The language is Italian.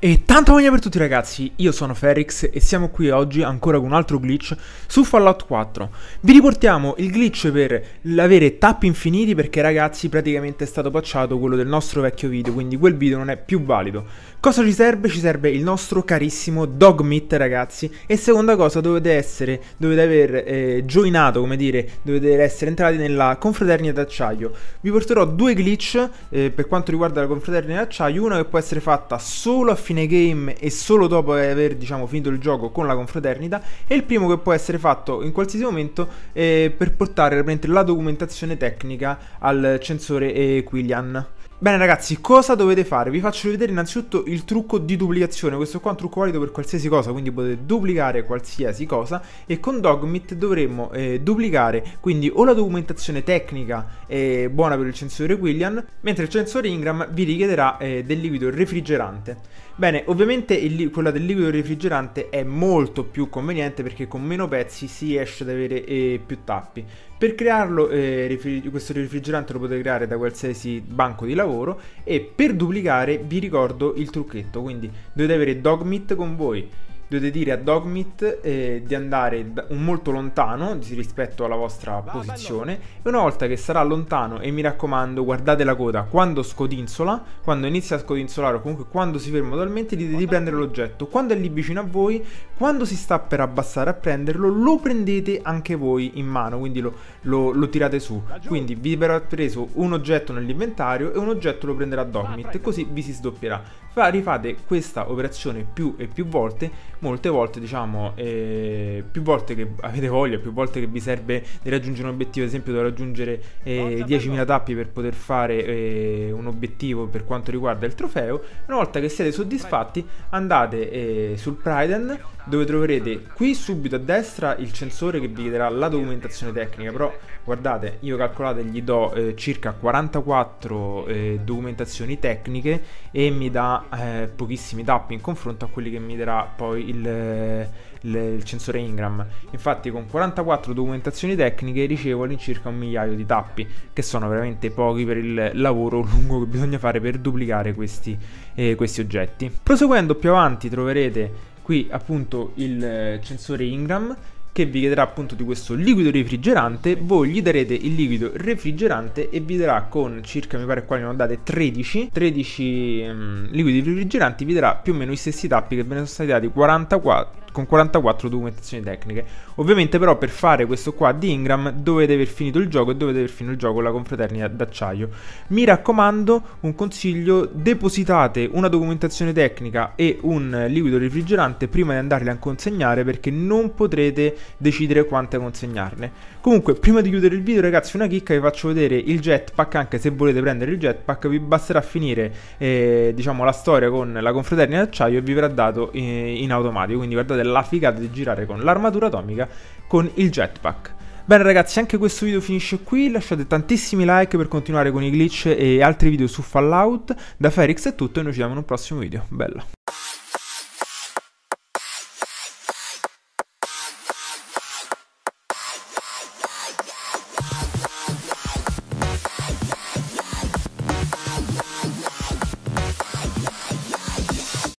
E tanta voglia per tutti ragazzi, io sono Ferix e siamo qui oggi ancora con un altro glitch su Fallout 4. Vi riportiamo il glitch per avere tappi infiniti perché ragazzi praticamente è stato patchato quello del nostro vecchio video, quindi quel video non è più valido. Cosa ci serve? Ci serve il nostro carissimo Dogmeat ragazzi. E seconda cosa, dovete aver joinato, come dire, dovete essere entrati nella confraternita d'acciaio. Vi porterò due glitch per quanto riguarda la confraternita d'acciaio, una che può essere fatta solo a fine game e solo dopo aver finito il gioco con la confraternita, e il primo che può essere fatto in qualsiasi momento per portare la documentazione tecnica al censore Quillian. Bene ragazzi, cosa dovete fare? Vi faccio vedere innanzitutto il trucco di duplicazione. Questo qua è un trucco valido per qualsiasi cosa, quindi potete duplicare qualsiasi cosa, e con Dogmeat dovremmo duplicare quindi o la documentazione tecnica buona per il censore Quillian, mentre il censore Ingram vi richiederà del liquido refrigerante. Bene, ovviamente quella del liquido refrigerante è molto più conveniente perché con meno pezzi si riesce ad avere più tappi. Per crearlo, questo refrigerante lo potete creare da qualsiasi banco di lavoro, e per duplicare vi ricordo il trucchetto, quindi dovete avere Dogmeat con voi. Dovete dire a Dogmeat di andare molto lontano rispetto alla vostra posizione, e una volta che sarà lontano, e mi raccomando guardate la coda, quando scodinzola, quando inizia a scodinzolare o comunque quando si ferma totalmente, dite di prendere l'oggetto. Quando è lì vicino a voi, quando si sta per abbassare a prenderlo, lo prendete anche voi in mano, quindi lo tirate su. Quindi vi verrà preso un oggetto nell'inventario e un oggetto lo prenderà Dogmeat, e così vi si sdoppierà. Rifate questa operazione più e più volte, molte volte più volte che avete voglia, più volte che vi serve di raggiungere un obiettivo. Ad esempio devo raggiungere 10.000 tappi per poter fare un obiettivo per quanto riguarda il trofeo. Una volta che siete soddisfatti andate sul Pryden, dove troverete qui subito a destra il censore che vi chiederà la documentazione tecnica. Però guardate, io calcolate gli do circa 44 documentazioni tecniche e mi dà pochissimi tappi in confronto a quelli che mi darà poi il censore Ingram. Infatti con 44 documentazioni tecniche ricevo all'incirca 1 migliaio di tappi, che sono veramente pochi per il lavoro lungo che bisogna fare per duplicare questi oggetti. Proseguendo più avanti troverete qui appunto il censore Ingram, che vi chiederà appunto di questo liquido refrigerante. Voi gli darete il liquido refrigerante e vi darà con circa, mi pare qua ne ho date 13 liquidi refrigeranti, vi darà più o meno i stessi tappi che ve ne sono stati dati con 44 documentazioni tecniche. Ovviamente però per fare questo qua di Ingram dovete aver finito il gioco, e dovete aver finito il gioco con la confraternita d'acciaio. Mi raccomando, un consiglio: depositate una documentazione tecnica e un liquido refrigerante prima di andarli a consegnare, perché non potrete decidere quante consegnarne. Comunque, prima di chiudere il video ragazzi, una chicca: vi faccio vedere il jetpack. Anche se volete prendere il jetpack vi basterà finire la storia con la confraternita d'acciaio e vi verrà dato in automatico. Quindi guardate la figata di girare con l'armatura atomica con il jetpack. Bene ragazzi, anche questo video finisce qui. Lasciate tantissimi like per continuare con i glitch e altri video su Fallout. Da Ferix è tutto e noi ci vediamo in un prossimo video. Bella.